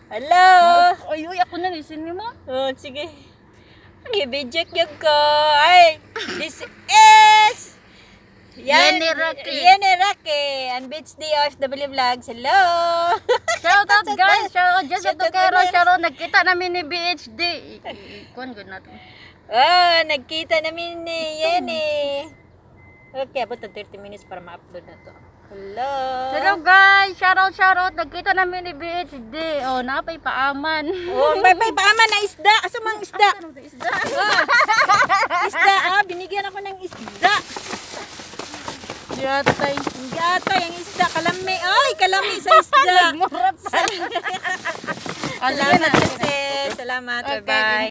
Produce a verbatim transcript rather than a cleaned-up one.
Hello! Ay, uy, ako na lisin mo. Oh, sige. I-video ko. Ay, this is... Yan, Yenny Rocky. Yenny Rocky. And Beach D O F W Vlogs. Hello! Shout out guys, shout out dyan sa Shout out Tukero, guys. Charo, nagkita namin ni B H D. Kuhan ko na to. Oh, nagkita namin ni Yenny. Okay, abot na thirty minutes para ma-upload na to. Hello! Hello guys, shout out, shout out, nagkita namin ni B H D. Oh, napay paaman. Oh, may may paaman na isda. Asa mang isda? Ano ba isda? Ah, isda, ah, binigyan ako ng isda. Yatay. Yatay, ang isda, kalami. Ay, kalami sa isda. Mura pa. Salamat, sis. Salamat, Okay. bye-bye.